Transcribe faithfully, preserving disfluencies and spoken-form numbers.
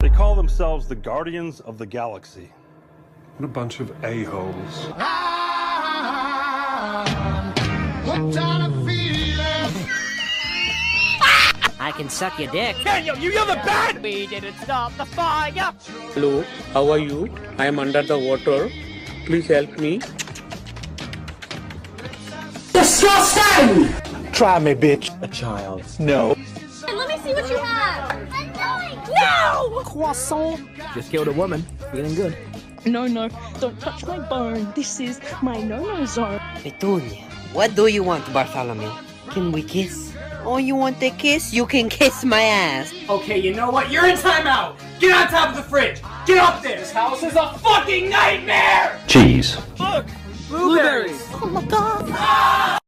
They call themselves the Guardians of the Galaxy. What a bunch of a-holes. I can suck your dick. Can you? You you're the bad! We didn't stop the fire! Hello, how are you? I am under the water. Please help me. Disgusting! Try me, bitch. A child. No. Let me see what you have. No! Croissant. Just killed a woman. Feeling good. No, no, don't touch my bone. This is my no-no zone. Petunia, what do you want, Bartholomew? Can we kiss? Oh, you want a kiss? You can kiss my ass. Okay, you know what? You're in timeout! Get on top of the fridge! Get up there! This house is a fucking nightmare! Cheese. Look! Blueberries! Oh my god! Ah!